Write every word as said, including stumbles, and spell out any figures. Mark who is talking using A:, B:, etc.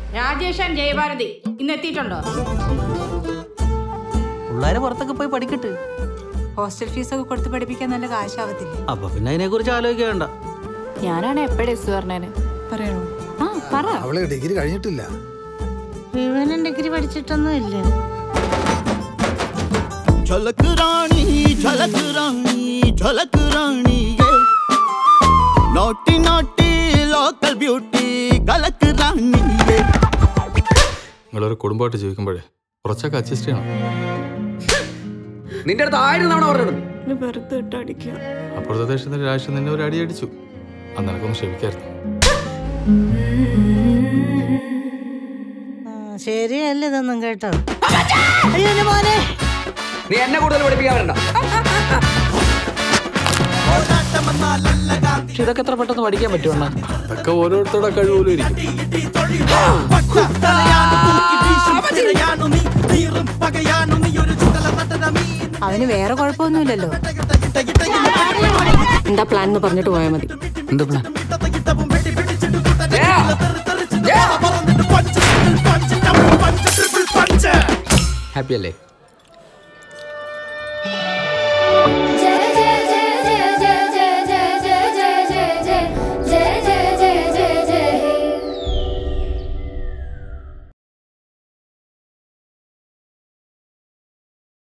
A: രാജേഷൻ ജയഭാരതി ഇന്ന് എത്തിയിട്ടുണ്ടോ?
B: പിള്ളേരെ പുറത്തൊക്കെ പോയി പഠിക്കട്ടെ.
A: ഹോസ്റ്റൽ ഫീസ് ഒക്കെ കൊടുത്ത് പഠിപ്പിക്കാൻ നല്ല കാശാവത്തില്ല.
B: അപ്പൊ പിന്നെ അതിനെ കുറിച്ച് ആലോചിക്കേണ്ട.
C: ഞാനാണ് എപ്പോഴും എസ് പറഞ്ഞേന്.
A: പറയണോ?
C: ആ പറ.
D: അവള് ഡിഗ്രി കഴിഞ്ഞിട്ടില്ല.
E: ഇവനും ഡിഗ്രി പഠിച്ചിട്ടൊന്നും ഇല്ല.
F: झलक रानी झलक रानी झलक रानी ये नोटी नोटी लोकल ब्यूटी कलक रानी ये
G: നിങ്ങളൊരു കുടുംബമായിട്ട് ജീവിക്കുമ്പോഴേ കുറച്ചൊക്കെ അഡ്ജസ്റ്റ് ചെയ്യണം.
H: നിന്റെ അടുത്ത് ആയിരം തവണ പറഞ്ഞിട്ടുണ്ട്.
G: അപ്പുറത്തെ ദേശത്തിന്റെ രാഷ്ട്രം നിന്നെ ഒരു അടി അടിച്ചു. അന്ന് നിനക്കൊന്ന് ക്ഷമിക്കായിരുന്നു.
E: ശരിയല്ല ഇതൊന്നും കേട്ടോ. അയ്യോ മോനെ,
H: നീ എന്നെ കൂടുതൽ പഠിപ്പിക്കാൻ വരണ്ട.
B: ഇതൊക്കെ എത്ര പെട്ടെന്ന് പഠിക്കാൻ പറ്റുമോ?
G: അതൊക്കെ ഓരോരുത്തരുടെ കഴിവുകളും ഇരിക്കും.
C: അവന് വേറെ കുഴപ്പമൊന്നുമില്ലല്ലോ. എന്താ പ്ലാൻ എന്ന് പറഞ്ഞിട്ട് പോയാൽ മതി.
B: എന്താ പ്ലാൻ?
H: ഹാപ്പി അല്ലേ?